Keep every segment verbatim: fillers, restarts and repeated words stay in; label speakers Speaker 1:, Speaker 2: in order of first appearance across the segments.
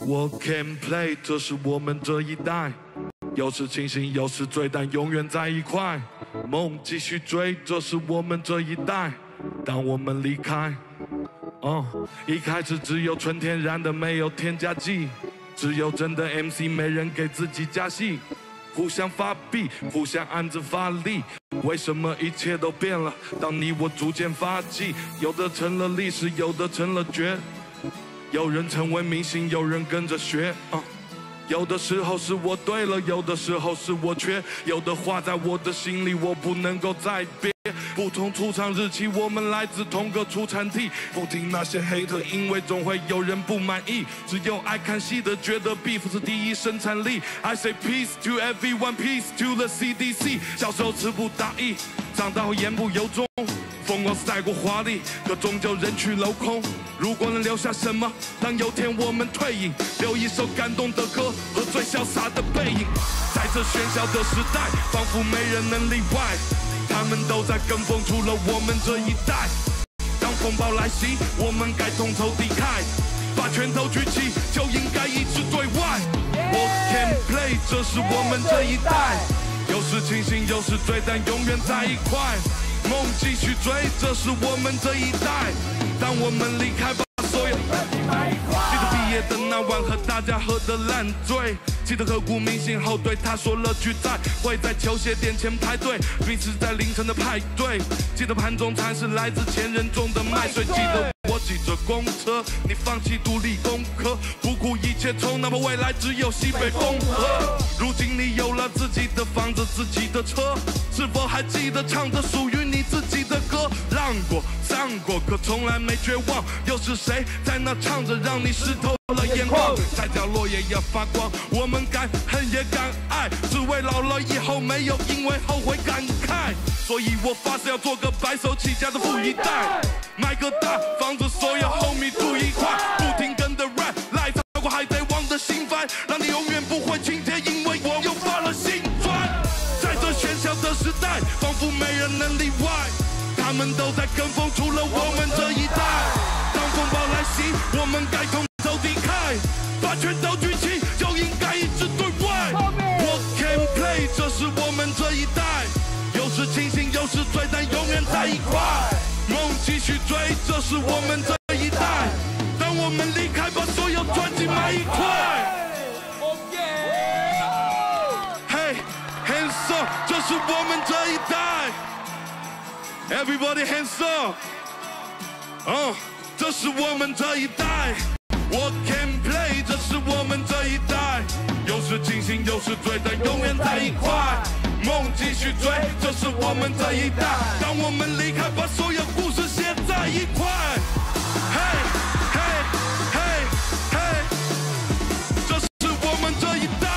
Speaker 1: 我 can play， 这是我们这一代，有时清醒，有时醉，但永远在一块。梦继续追，这是我们这一代。当我们离开，哦，一开始只有纯天然的，没有添加剂，只有真的 M C， 没人给自己加戏。互相发币，互相暗自发力，为什么一切都变了？当你我逐渐发迹，有的成了历史，有的成了绝。有人成为明星，有人跟着学。Uh, 有的时候是我对了，有的时候是我缺。有的话在我的心里，我不能够再憋。不同出场日期，我们来自同个出产地。不听那些黑特，因为总会有人不满意。只有爱看戏的觉得 beef 是第一生产力。I say peace to everyone, peace to the C D C。小时候词不达意，长大后言不由衷。风光赛过华丽，可终究人去楼空。如果能留下什么，当有天我们退隐，留一首感动的歌和最潇洒的背影。在这喧嚣的时代，仿佛没人能例外。他们都在跟风，除了我们这一代。当风暴来袭，我们该同仇敌忾，把拳头举起，就应该一致对外。我 can play， 这是我们这一代。有时清醒，有时醉，但永远在一块。梦继续追，这是我们这一代。当我们离开，把所有记得毕业的那晚和大家喝得烂醉，记得刻骨铭心后对他说了句再会，在球鞋店前排队，彼此在凌晨的派对。记得盘中餐是来自前人种的麦穗，记得我挤着公车，你放弃独立功课，不顾一切冲，哪怕未来只有西北风和。如今你有了自己的房子，自己的车，是否还记得唱着属于你自己的歌？浪过上过，可从来没绝望。又是谁在那唱着，让你湿透了眼眶？在角落也要发光。我们敢恨也敢爱，只为老了以后没有因为后悔感慨。所以我发誓要做个白手起家的富一代，买个大房子，所有 homie 住一块，不停跟着 rap， 来超过海贼王的新番，让你永远不会倾跌，因为我又发了新专。在这喧嚣的时代，仿佛没人能例外。他们都在跟风，除了我们这一代。当风暴来袭，我们该同仇敌忾，把拳头举起，就应该一致对外。我 can play， 这是我们这一代。有时清醒，有时醉，但永远在一块。梦继续追，这是我们这一代。当我们离开，把所有专辑买一块。Hey, hands up， 这是我们这一代。Everybody hands up， 哦，这是我们这一代。我 can play， 这是我们这一代。有时清醒，有时醉，但永远在一块。梦继续追，这是我们这一代。当我们离开，把所有故事写在一块。嘿，嘿，嘿，嘿，这是我们这一代。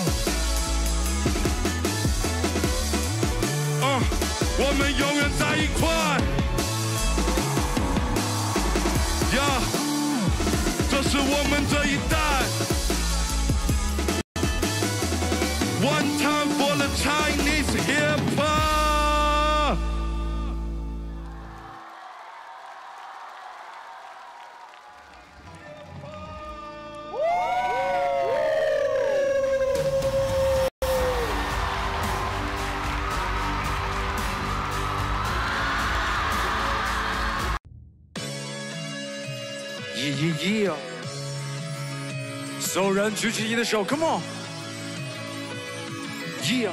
Speaker 1: 嗯，我们永远在一块。呀，这是我们这一代。One time for the Chinese hip hop。
Speaker 2: 耶耶耶！所有人举起你的手 ，Come on！Yeah.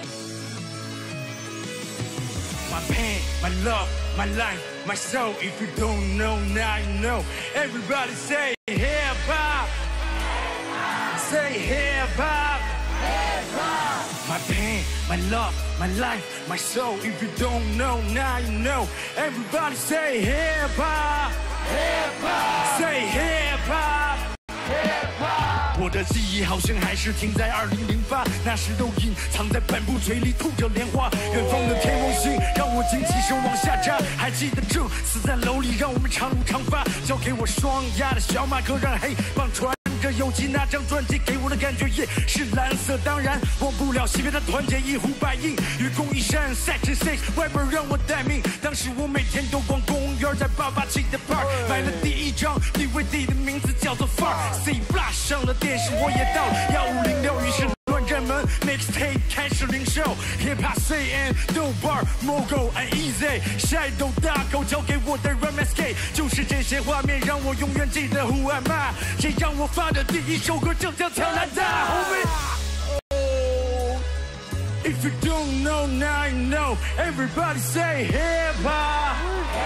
Speaker 2: My pain, my love, my life, my soul. If you don't know, now you know. Everybody say hip hop. Say hip hop. Hip hop. My pain, my love, my life, my soul. If you don't know, now you know. Everybody say hip hop. Hip hop. Say hip hop. Hip hop. 我的记忆好像还是停在二零零八，那时都隐藏在半部嘴里吐着莲花。远方的天王星让我惊起手往下扎，还记得这死在楼里让我们长路长发，交给我双压的小马哥，让黑帮穿着游记那张专辑给我的感觉也是蓝色。当然忘不了西边的团结，一呼百应，愚公移山 ，Section Six Weber 让我待命。当时我每天都逛公园，在八八七的 Park 买了第一张 D V D 的名字叫做 Far。C Block 上了电视，我也到了幺五零六，于是乱战门 Mixtape 开始零售 ，Hip Hop C N 豆瓣 Mogo and Easy， 下一斗大狗交给我的 Rap S K， 就是这些画面让我永远记得 Who am I， 这让我发的第一首歌就叫《强南大》。If you don't know, now you know. Everybody say hip hop.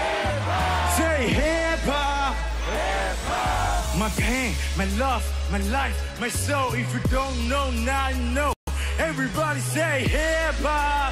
Speaker 2: Say hip hop. My pain, my love, my life, my soul. If you don't know, now you know. Everybody say hip hop.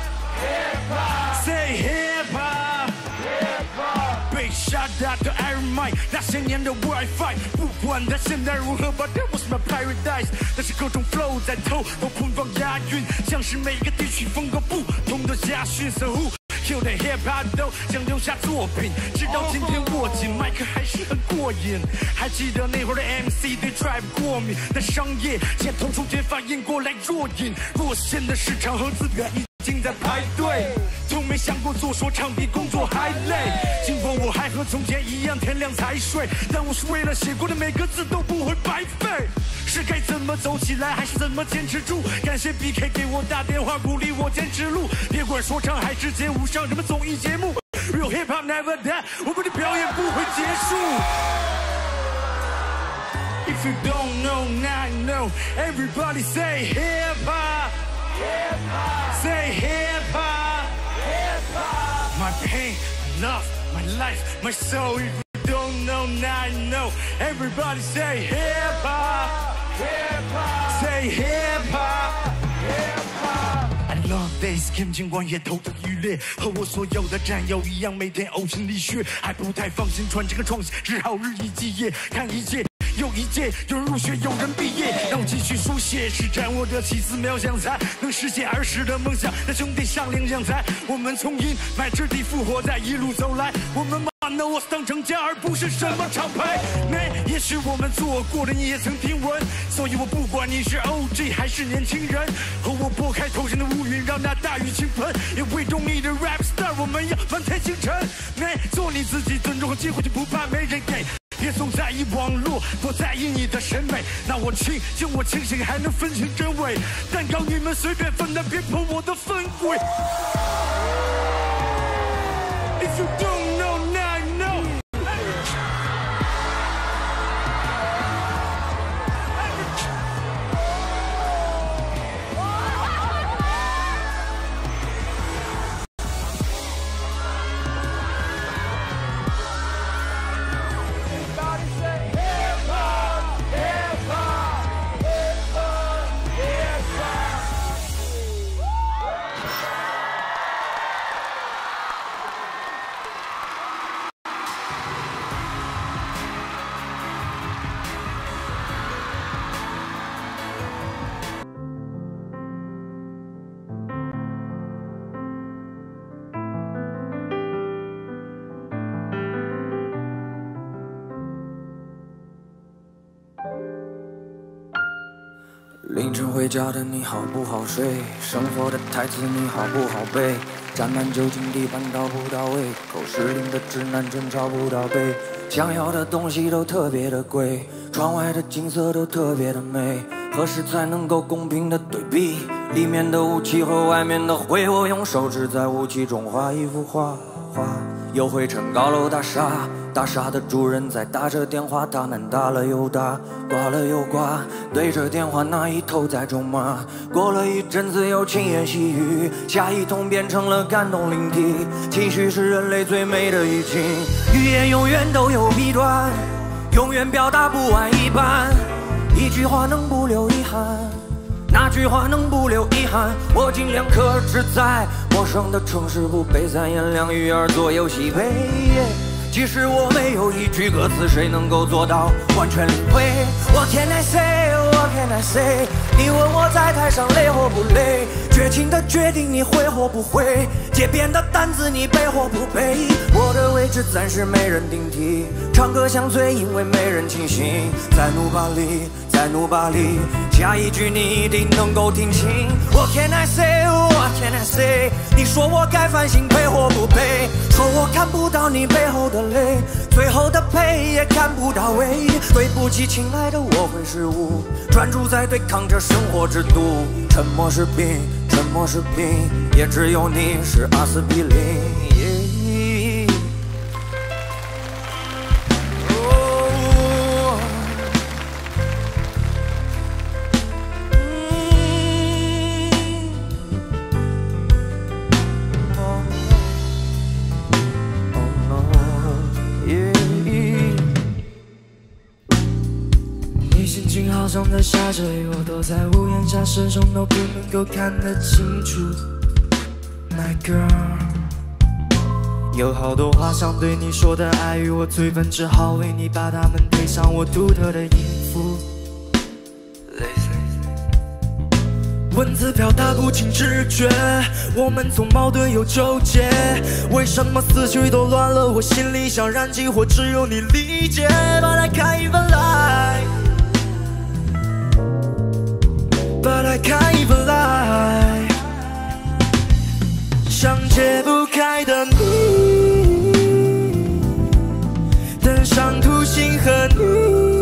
Speaker 2: Say hip hop. 被杀大的 Iron Mike， 那些年的 WiFi， 不管它现在如何 ，But that was my paradise。但是各种 flow 在偷，都捆绑押韵，像是每个地区风格不同的家训。So who kill the hip hop 都想留下作品，直到今天握紧麦克还是很过瘾。还记得那会儿的 M C 对 Trap 过敏，但商业界同出间反应过来若隐若现的市场和资源已经在排队。从没想过做说唱比工作还累，尽管我还和从前一样天亮才睡，但我是为了写过的每个字都不会白费。是该怎么走起来，还是怎么坚持住？感谢 B K 给我打电话鼓励我坚持路，别管说唱还是街舞，上什么综艺节目 ，Real Hip Hop Never Die， 我们的表演不会结束。If you don't know, now you know. Everybody say hip hop. Say hip hop. My pain, my love, my life, my soul. If you don't know, now you know. Everybody say hip hop. Say hip hop. I love days， 看尽光夜头的欲裂，和我所有的战友一样，每天呕心沥血，还不太放心传这个创新，只好日以继夜，看一届又一届，有人入学，有人毕业，让我继续书写，施展我的奇思妙想才能实现儿时的梦想。那兄弟上领奖台，我们从阴霾之地复活，在一路走来，我们把 No One 当成家，而不是什么厂牌。没，也许我们做过的你也曾听闻，所以我不管你是 O G 还是年轻人，和我拨开头上的乌云，让那大雨倾盆。也为懂你的 rap star， 我们要满天星辰。没，做你自己，尊重和机会就不怕没人给。别总在意网络，多在意你的审美。那我清就我清醒，还能分清真伪。蛋糕你们随便分，但别碰我的分轨。If you don't know, now you know.
Speaker 3: 凌晨回家的你好不好睡？生活的台词你好不好背？沾满酒精地板到不到位，口是灵的直男真找不到北。想要的东西都特别的贵，窗外的景色都特别的美。何时才能够公平的对比？里面的雾气和外面的灰，我用手指在雾气中画一幅画画。有灰尘高楼大厦，大厦的主人在打着电话，大难打了又打，挂了又挂，对着电话那一头在咒骂。过了一阵子又轻言细语，下一通变成了感动聆听。情绪是人类最美的语境，语言永远都有弊端，永远表达不完一半。一句话能不留遗憾，那句话能不留遗憾？我尽量克制在陌生的城市，不被三言两语而左右西北。 即使我没有一句歌词，谁能够做到完全领会 ？What can I say? What can I say? 你问我在台上累或不累？绝情的决定你会或不会？街边的担子你背或不背？我的位置暂时没人顶替，唱歌像醉，因为没人清醒。再努把力，再努把力，下一句你一定能够听清。What can I say? What can I say? 你说我该反省配或不配？说我看不到你背后的泪，最后的配也看不到尾。对不起，亲爱的，我会失误，专注在对抗着生活之毒。沉默是病，沉默是病，也只有你是阿司匹林。Yeah. Oh. Oh no. Yeah. 你心情好像在下着雨，我躲在屋檐下，始终都不能够看得清楚。My girl， 有好多话想对你说的爱与我嘴笨，只好为你把它们配上我独特的音符。文字表达不清直觉，我们总矛盾又纠结，为什么思绪都乱了？我心里想燃起火，只有你理解。But I can't even lie, But I can't even lie， 像解不开的谜，登上图形和你。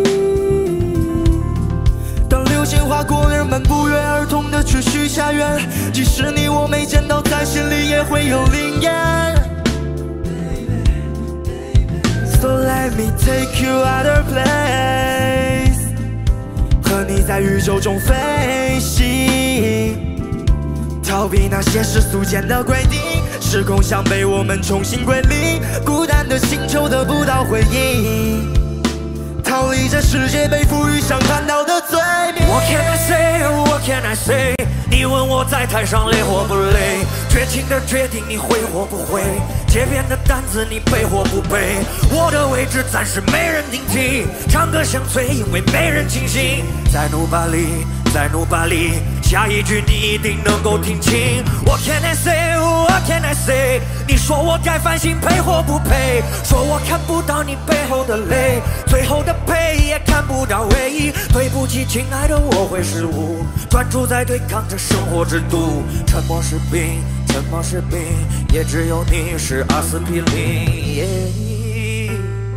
Speaker 3: 当流星划过，人们不约而同的去许下愿，即使你我没见到，在心里也会有灵验。So let me take you out of place， 和你在宇宙中飞行，逃避那些世俗间的规定，时空像被我们重新归零，孤单的星球得不到回应，逃离这世界被赋予想看到的罪名。What can I say? What can I say? 你问我在台上累或不累？绝情的决定你会或不会？街边的担子你背或不背？我的位置暂时没人顶替，唱歌像醉，因为没人清醒。再努把力，再努把力，下一句你一定能够听清。What can I say? What can I say? 你说我该反省配或不配？说我看不到你背后的泪，最后的配也看不到尾。对不起，亲爱的，我会失误，专注在对抗着生活之毒。沉默是病，沉默是病，也只有你是阿司匹林。Yeah.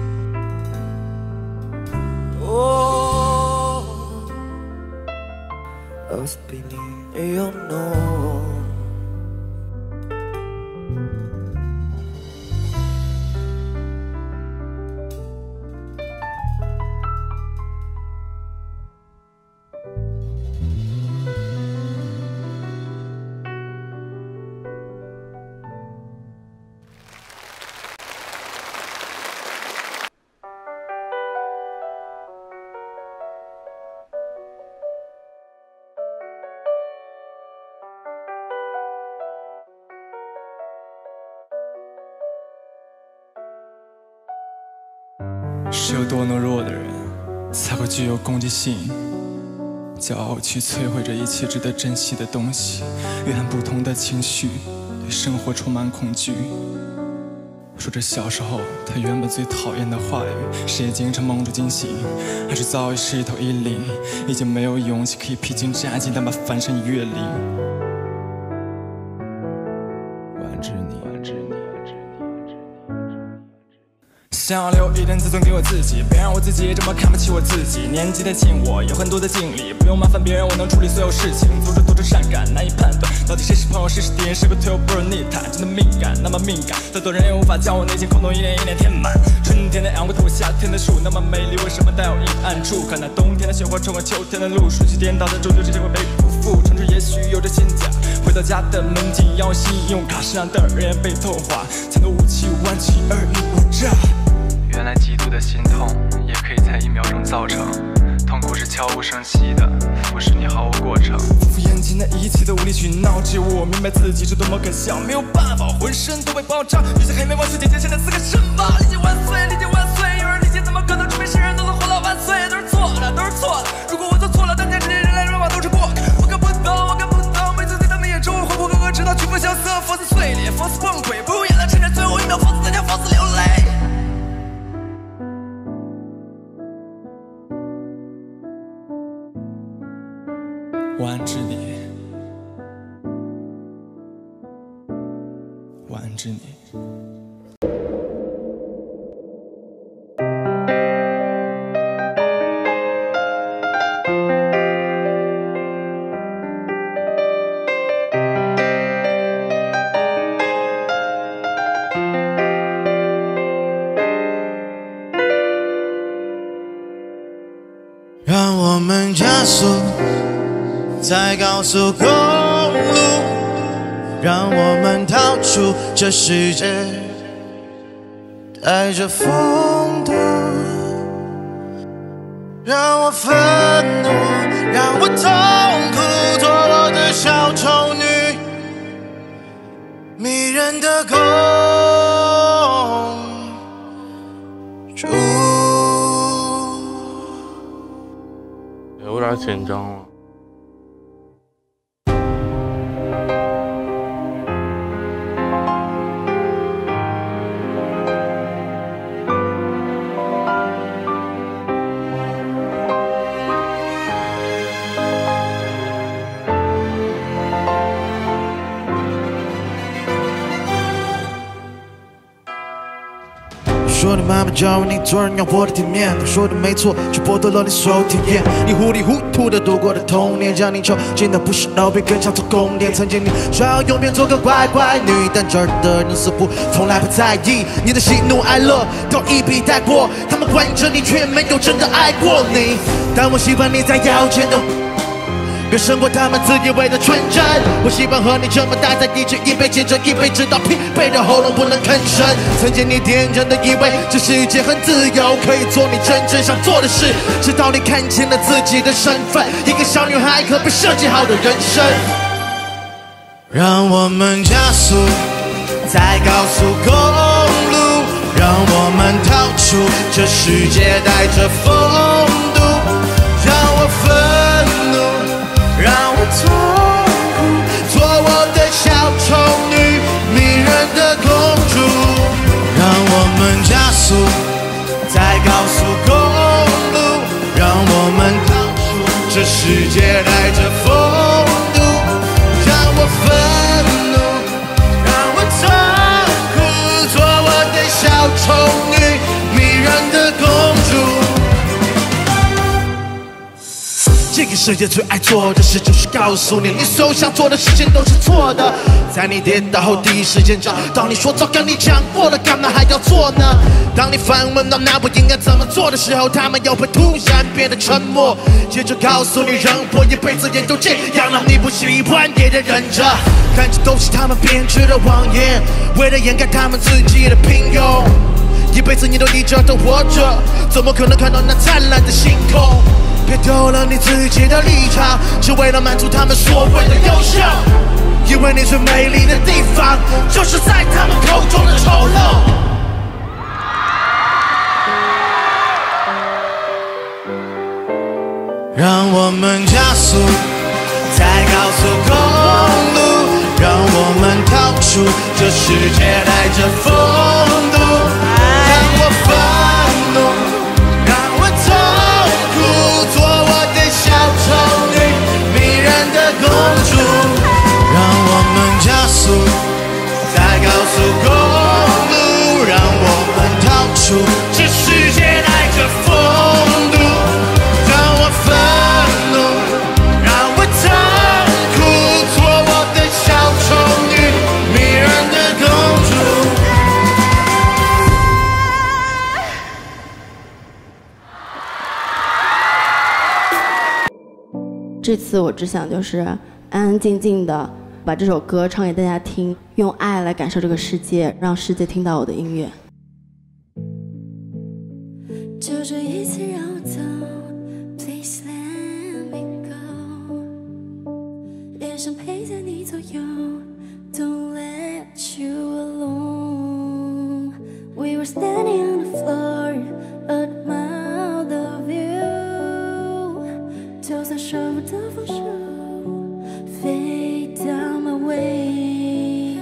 Speaker 3: Oh, 阿司匹林 ，You know。
Speaker 4: 是有多懦弱的人，才会具有攻击性，骄傲去摧毁这一切值得珍惜的东西，蕴含不同的情绪，对生活充满恐惧。说着小时候他原本最讨厌的话语，是也经常梦中惊醒，还是早已是一头一灵，已经没有勇气可以披荆斩棘，但把翻山越岭。挽着你，挽着你。想要留一点自尊给我自己，别让我自己这么看不起我自己。年纪太轻，我有很多的经历，不用麻烦别人，我能处理所有事情。做着多愁善感，难以判断到底谁是朋友，谁是敌人，谁会推我不容逆谈。真的敏感，那么敏感，再多人也无法将我内心空洞一点一点填满。春天的阳光透过夏天的树，那么美丽，为什么带有阴暗处？看那冬天的雪花穿过秋天的路，顺其颠倒的终究这些会被辜负。城市也许有着真假，回到家的门禁要用信用卡，身上的人被同化，才能武器万起而已无诈。原来极度的心痛也可以在一秒钟造成，痛苦是悄无声息的俯视你毫无过程，仿佛眼前的一切都无理取闹，只有我明白自己是多么可笑，没有办法，浑身都被爆炸，有些还没忘却姐姐现在是个神马。理解万岁，理解万岁，有人理解怎么可能？除非世人都能活到万岁，都是错的，都是错的。如果我做错了，但见这些人来人往都是过客。我看不懂，我看不懂，每次在他们眼中我活不合格，直到曲风萧瑟，佛子碎裂，佛子崩溃，不用眼泪，趁着最后一秒，佛子在家，佛子流泪。我安置你，我安置你。
Speaker 5: 让我们加速在高速公路，让我们逃出这世界，带着风度，让我愤怒，让我痛苦，做我的小丑女，迷人的公主。
Speaker 1: 有点紧张了。
Speaker 5: 说你妈妈教你做人要活得体面，她说的没错，却剥夺了你所有体验。你糊里糊涂的度过的童年，将你囚禁的不是老兵，更像做宫殿。曾经你说要永远做个乖乖女，但这儿的人似乎从来不在意你的喜怒哀乐，都一笔带过。他们关着你，却没有真的爱过你。但我喜欢你在腰间的。别胜过他们自以为的纯真，我喜欢和你这么待在一起，一杯接着一杯，直到疲惫的喉咙不能吭声。曾经你天真的以为这世界很自由，可以做你真正想做的事，直到你看清了自己的身份，一个小女孩可被设计好的人生。让我们加速在高速公路，让我们逃出这世界带着风度，让我愤怒，让我痛苦，做我的小丑女，迷人的公主。让我们加速在高速公路，让我们逃出这世界带着风度，让我愤怒，让我痛苦，做我的小丑女，迷人的公主。这个世界最爱做的事就是告诉你，你所有想做的事情都是错的。在你跌倒后第一时间找到你说早跟你讲过了，干嘛还要做呢？当你反问到那我应该怎么做的时候，他们又会突然变得沉默，接着告诉你人活一辈子也就这样了，你不喜欢也得忍着，看着都是他们编织的谎言，为了掩盖他们自己的平庸，一辈子你都一直都活着，怎么可能看到那灿烂的星空？别丢了你自己的立场，只为了满足他们所谓的优秀，因为你最美丽的地方就是在他们口中的丑陋。让我们加速在高速公路，让我们逃出这世界带着风度，让我愤怒，让我痛苦，做我的小丑女，迷人的公主。让我们加速在高速公路，让我们逃出这世界带着风度，让我愤怒，让我痛苦，做我的小丑女，迷人的公主。
Speaker 6: 这次我只想就是安安静静的把这首歌唱给大家听，用爱来感受这个世界，让世界听到我的音乐。
Speaker 7: 就这一次让我走 Please let 左右 Don't let you alone We were standing on the floor Admire the view 就算舍不得放手 Fade down my way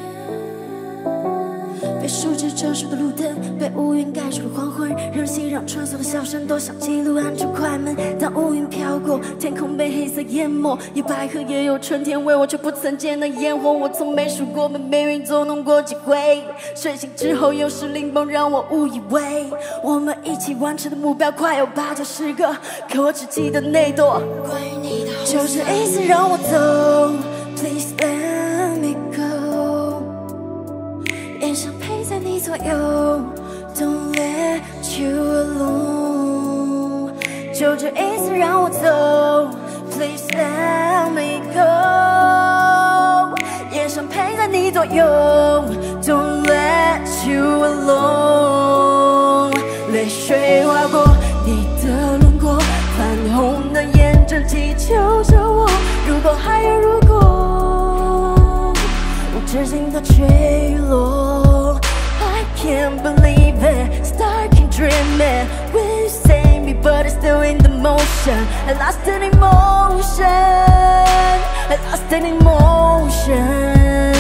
Speaker 7: 被树枝遮住的路灯，被乌云盖住的黄昏，人熙攘穿梭的笑声，多想记录按住快门。当乌云飘过，天空被黑色淹没，有白鹤也有春天，为我却不曾见那烟火。我从没数过，被命运捉弄过几回。睡醒之后又是灵崩，让我误以为我们一起完成的目标快有八九十个，可我只记得那朵关于你的，就这一次让我走 ，Please let me go。眼神陪在你左右 ，Don't let you alone。就这一次让我走 ，Please let me go。眼神陪在你左右 ，Don't let you alone。泪水划过你的轮廓，泛红的眼正祈求着我。如果还有如果，无止境的坠落。I can't believe it, starting dreaming. Will you save me, but it's still in the motion. I lost in emotion, I lost in emotion.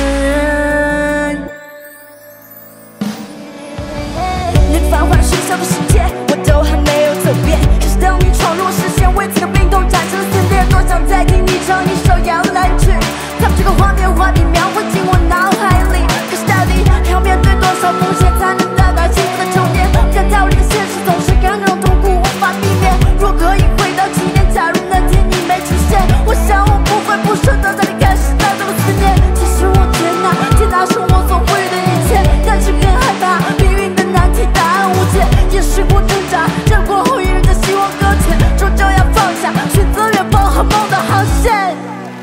Speaker 7: 那繁华喧嚣的世界，我都还没有走遍。可是当你闯入视线，为这个冰冻战胜撕裂，多想再听你唱一首摇篮曲，把这个画面画面描绘进我脑海里。可是到底要面对多少风险，才能达到幸福的终点？看到你的现实总是让人痛苦无法避免。若可以回到起点，假如那天你没出现，我想我不会不舍得在你开始那种思念。其实我天哪，天哪是我所会的一切，但是更害怕命运的难题，答案无解。也试过挣扎，站过后一人的希望搁浅，终究要放下，选择远方和梦的航线。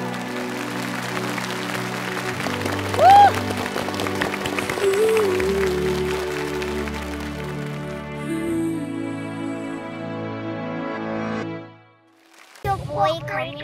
Speaker 8: 就不会口蜜。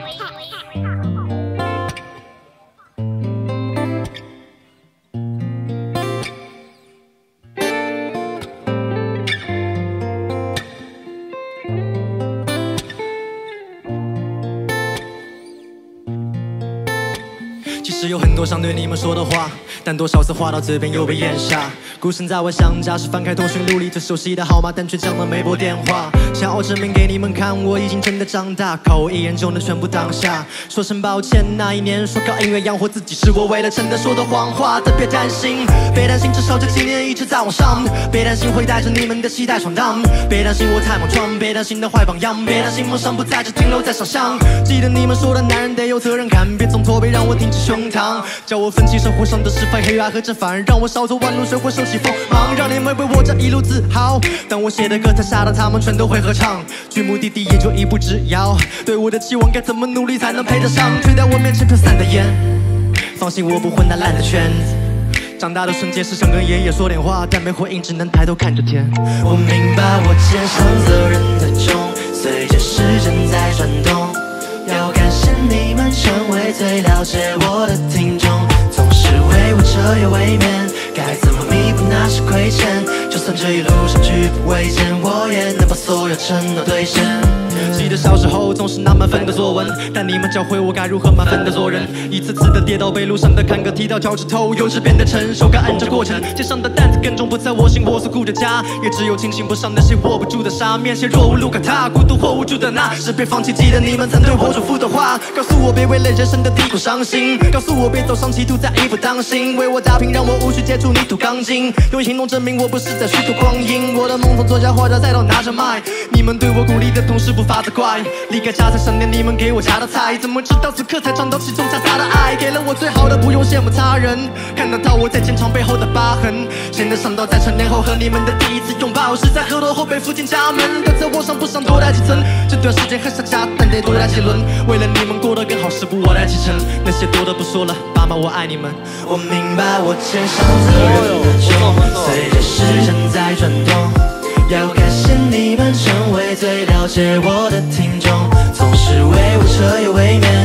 Speaker 4: 其实有很多想对你们说的话，但多少次话到嘴边又被咽下。孤身在外想家时，翻开通讯录里最熟悉的号码，但却讲了没拨电话。想要证明给你们看，我已经真的长大，靠我一眼就能全部当下。说声抱歉，那一年说靠音乐养活自己，是我为了真的说的谎话。但别担心，别担心，至少这几年一直在往上。别担心会带着你们的期待闯荡，别担心我太莽撞，别担心的坏榜样，别担心梦想不再只停留在想象。记得你们说的男人得有责任感，别总驼背让我挺起胸膛，叫我分清生活上的是非黑暗和正反，让我少走弯路，学会收起锋芒，让你们为我这一路自豪。当我写的歌太傻了，他们全都会合唱，距目的地也就一步之遥。对我的期望该怎么努力才能配得上吹在我面前飘散的烟？放心，我不混那烂的圈子。长大的瞬间是想跟爷爷说点话，但没回应，只能抬头看着天。
Speaker 3: 我明白我肩上责任太重，随着时针在转动。要感谢你们成为最了解我的听众，总是为我彻夜未眠，该怎么弥补那是亏欠？就算这一路上举步维艰，我也能把所有承诺兑现。
Speaker 4: 记得小时候总是拿满分的作文，但你们教会我该如何满分的做人。一次次的跌倒，被路上的坎坷踢到脚趾头，幼稚变得成熟，该按着过程。肩上的担子更重，不在我心，我所顾的家，也只有清醒不上那些握不住的沙。面前若无路可踏，孤独或无助的那是别放弃。记得你们曾对我嘱咐的话，告诉我别为了人生的低谷伤心，告诉我别走上歧途，再一步当心，为我打拼，让我无需接触泥土钢筋，用行动证明我不是在虚度光阴。我的梦从作家画家再到拿着麦，你们对我鼓励的同时不发责怪。离开家才想念你们给我夹的菜，怎么直到此刻才尝到其中夹杂的爱？给了我最好的，不用羡慕他人，看得到我在坚强背后的疤痕。谁能想到在成年后和你们的第一次拥抱，是在河头后被扶进家门。的责我上不上多待几层，这段时间很想家，但得多待几轮。为了你们过得更好，是不我来继承。那些多的不说了，爸妈我爱你们。
Speaker 3: 我明白我肩上责任的重，随着时针在转动。要感谢你们成为最了解我的听众，总是为我彻夜未眠，该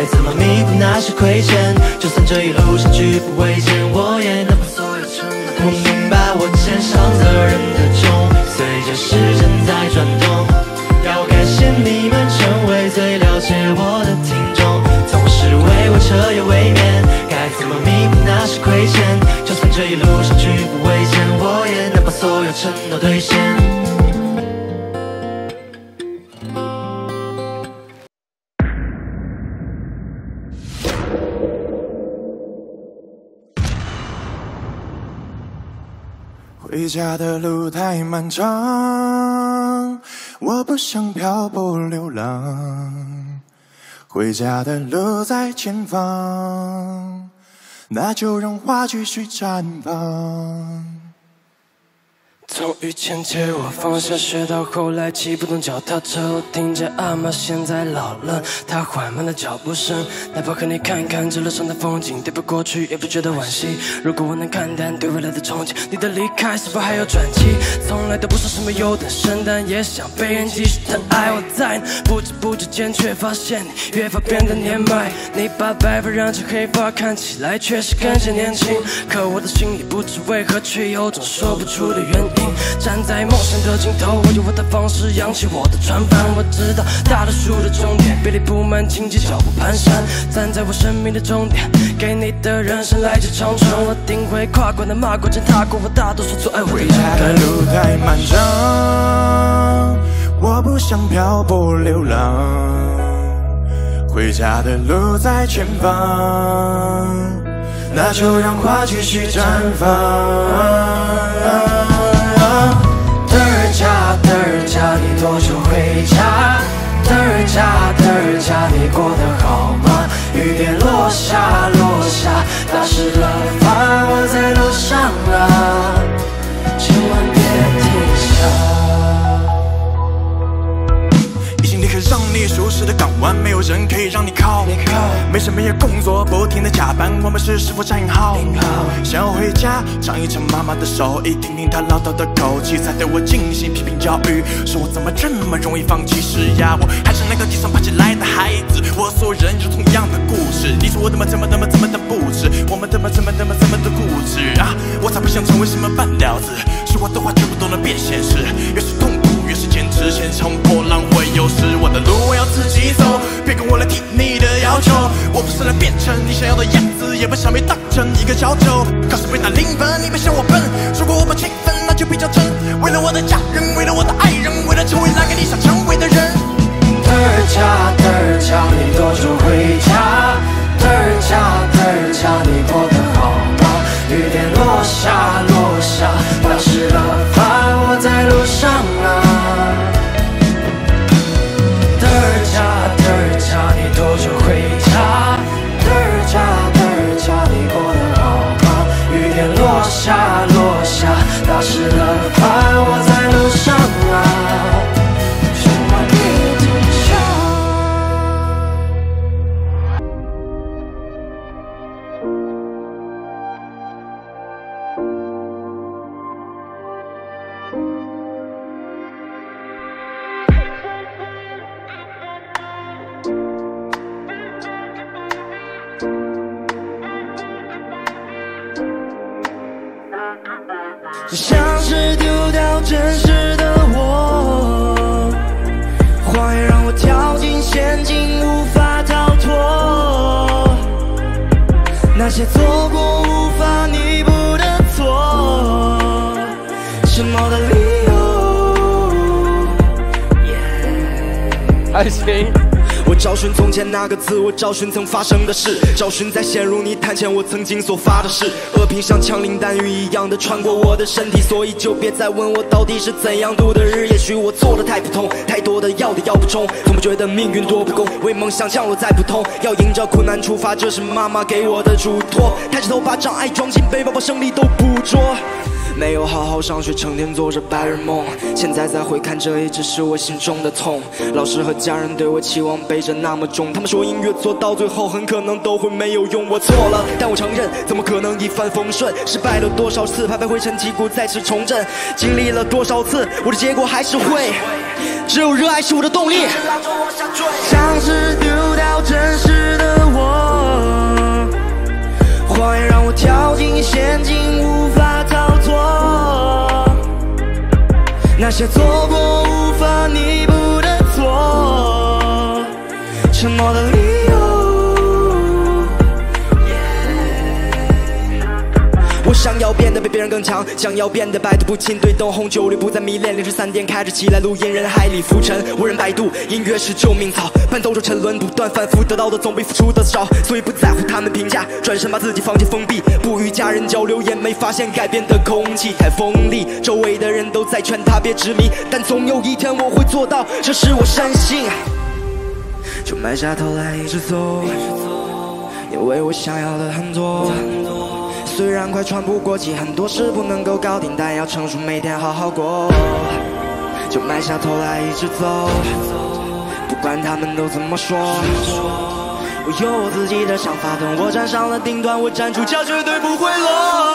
Speaker 9: 该怎么弥补那些亏欠？就算这一路上举步维艰，我也能把所有承诺兑现。我明白我肩上责任的重，随着时针在转动。要感谢你们成为最了解我的听众，总是为我彻夜未眠。该怎么弥补那些亏欠？就算这一路上举步维艰，我也能把所有承诺兑现。
Speaker 10: 回家的路太漫长，我不想漂泊流浪。回家的路在前方，那就让花继续绽放。
Speaker 11: 从遇见借我放下学到后来骑不动脚踏车，我听见阿嬷现在老了，她缓慢的脚步声，哪怕和你看看这路上的风景，对不过去也不觉得惋惜。如果我能看淡对未来的憧憬，你的离开是否还有转机？从来都不说什么优等生，但也想被人继续疼爱。我在不知不觉间却发现你越发变得年迈，你把白发染成黑发，看起来确实更加年轻，可我的心里不知为何却有种说不出的原因。站在梦想的尽头，我用我的方式扬起我的船帆。我知道大多数的终点别离不满，荆棘脚步蹒跚。站在我生命的终点，给你的人生来自长春。我定会跨过那马过针，踏过我大多数阻碍。
Speaker 10: 回家的路太漫长，我不想漂泊流浪。回家的路在前方，那就让花继续绽放。
Speaker 11: 德尔加，德尔加，你多久回家？德尔加，德尔加，你过得好吗？雨点落下，落下，打湿了发，我在路上啊，千万别停下。
Speaker 10: 已经离开让你舒适的港湾，没有人可以让你靠。没事没有工作，不停的加班，我们是是否站好？想要回家，尝一尝妈妈的手艺，听听她唠叨的口气，才对我进行批评教育，说我怎么这么容易放弃？是呀，我还是那个地上爬起来的孩子，我所有人有同样的故事。你说我怎么怎么怎么怎么的不值，我们怎么怎么怎么怎么的固执啊！我才不想成为什么半吊子，说我的话全部都能变现实，越是痛苦越是坚持，先冲破浪会有时，我的路我要自己走，别跟我来提你的要求。我不是来变成你想要的样子，也不想被当成一个小丑。考试被打零分，你别嫌我笨，如果我不勤奋，那就比较真。为了我的家人，为了我的爱人，为了成为那个你想成为的人。
Speaker 11: 德尔加，德尔加，你多久回家？德尔加，德尔加，你过得好吗？雨点落下，落下，打湿了发，我在路上啊。德尔加，德尔加，你多久回家？德尔加，德尔加，你过得好吗？雨点落下，落下，打湿了发，我在路上啊，千万别停下。就像是丢掉真实的我，谎言让我跳进陷阱，无法逃脱。那些做过无法弥补的错，什么的理由？
Speaker 4: 还行。
Speaker 11: 我找寻从前那个字，我找寻曾发生的事，找寻在陷入泥潭前我曾经所发的誓。恶评像枪林弹雨一样的穿过我的身体，所以就别再问我到底是怎样度的日。也许我做的太普通，太多的要的要不中，从不觉得命运多不公，为梦想降落再普通，要迎着苦难出发，这是妈妈给我的嘱托。抬起头把障碍装进背包，把胜利都捕捉。没有好好上学，成天做着白日梦。现在再回看，这一直是我心中的痛。老师和家人对我期望背着那么重，他们说音乐做到最后很可能都会没有用。我错了，但我承认，怎么可能一帆风顺？失败了多少次，拍拍灰尘，击鼓再次重振。经历了多少次，我的结果还是会。
Speaker 9: 只有热爱是我的动力。
Speaker 12: 像是丢掉真实的我，谎言让我跳进陷阱，无法逃脱。那些做过无法弥补的错，沉默的理由。我想要变得比别人更强，想要变得百毒不侵，对灯红酒绿不再迷恋，凌晨三点开着起来录音，人海里浮沉，无人摆渡，音乐是救命草，伴奏着沉沦，不断反复，得到的总比付出的少，所以不在乎他们评价，转身把自己房间封闭，不与家人交流，也没发现改变的空气太锋利，周围的人都在劝他别执迷，但总有一天我会做到，这是我深信，就埋下头来一直走，因为我想要的很多。虽然快喘不过气，很多事不能够搞定，但要成熟，每天好好过。就埋下头来一直走，不管他们都怎么说。我有我自己的想法，等我站上了顶端，我站住脚绝对不会落。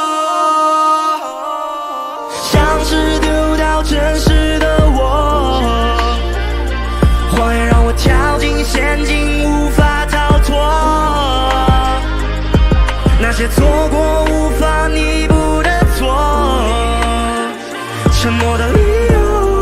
Speaker 12: 像是丢掉真实的我，谎言让我跳进陷阱，无法逃脱。那些错过无法弥补的错，沉默的理由。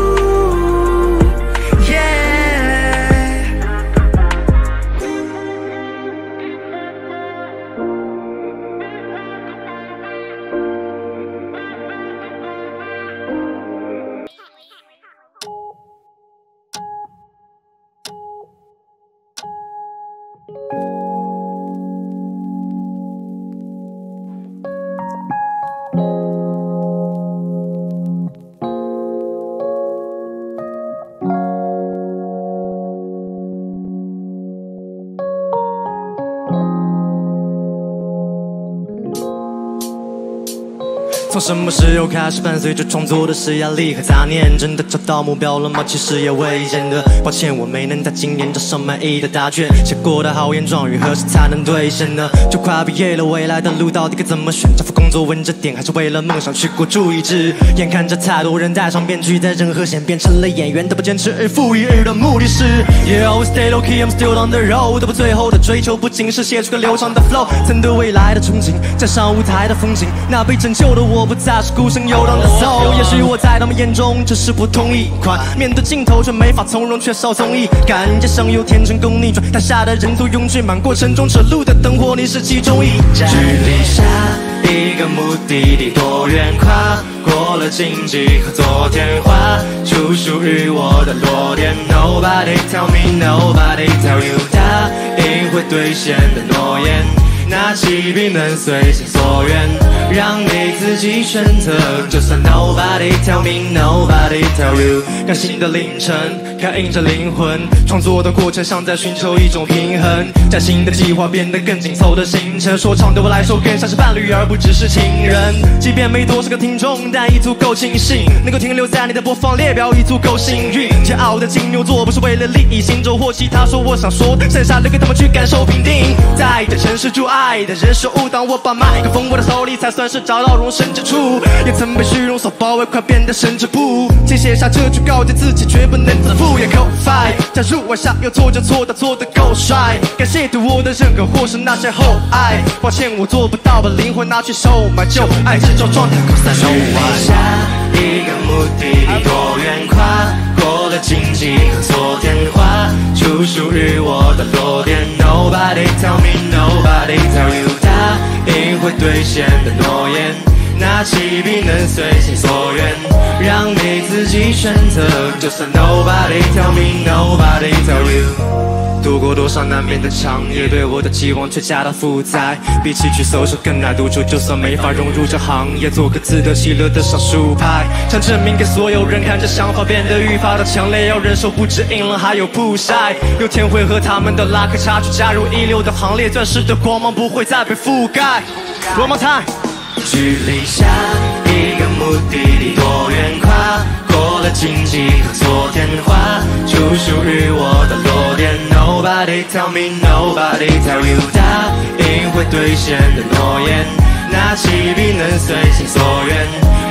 Speaker 9: 从什么时候开始伴随着创作的是压力和杂念？真的找到目标了吗？其实也未见得。抱歉，我没能在今年找上满意的答卷。写过的豪言壮语何时才能兑现呢？就快毕业了，未来的路到底该怎么选？找份工作稳着点，还是为了梦想去孤注一掷？眼看着太多人戴上面具，在任何线变成了演员，都不坚持日复一日的目的是 Yeah, always stay low key, I'm still on the road。到最后的追求不仅是写出个流畅的 flow， 曾对未来的憧憬，站上舞台的风景，那被拯救的我。不再是孤身游荡的 soul， 也许我在他们眼中只是普通一款，面对镜头却没法从容，缺少综艺感。街上有天成功逆转，台下的人都拥挤满过程中，扯路的灯火，你是其中一盏。距离下一个目的地多远跨，过了荆棘和昨天花，出属于我的落点。Nobody tell me, nobody tell you， 答应会兑现的诺言。拿起笔能随心所愿，让你自己选择。就算 nobody tell me, nobody tell you。感性的凌晨，感应着灵魂，创作的过程像在寻求一种平衡。崭新的计划变得更紧凑的行程，说唱对我来说更像是伴侣，而不只是情人。即便没多少个听众，但已足够清醒，能够停留在你的播放列表已足够幸运。桀骜的金牛座不是为了利益行走或其他，说我想说，剩下留给他们去感受平定。在这城市住爱的人是误，当我把麦克风握在手里，才算是找到容身之处。也曾被虚荣所包围，快变得神志不。请写下这句告诫自己，绝不能自负。也口 fight， 假如往下又做就错的做得够帅。感谢对我的认可，或是那些厚爱。抱歉，我做不到把灵魂拿去售卖，就爱这种状态。手腕下一个目的地多远跨，过了荆棘和昨天花，出属于我的落点。Nobody tell me, nobody tell you， 答应会兑现的诺言。拿起笔能随心所愿，让你自己选择。就算 nobody tell me, nobody tell you。度过多少难免的长夜，对我的期望却加大负载，比起去搜索更难独处。就算没法融入这行业，做个自得其乐的少数派，想证明给所有人看，这想法变得愈发的强烈。要忍受不止阴冷，还有曝晒，有天会和他们的拉开差距，加入一流的行列，钻石的光芒不会再被覆盖。One more time。距离下一个目的地多远跨，过了荆棘和昨天花，出属于我的落点。Nobody tell me, nobody tell you， 答应会兑现的诺言。拿起笔能随心所愿，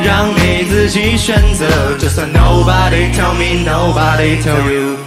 Speaker 9: 让你自己选择。就算 nobody tell me, nobody tell you。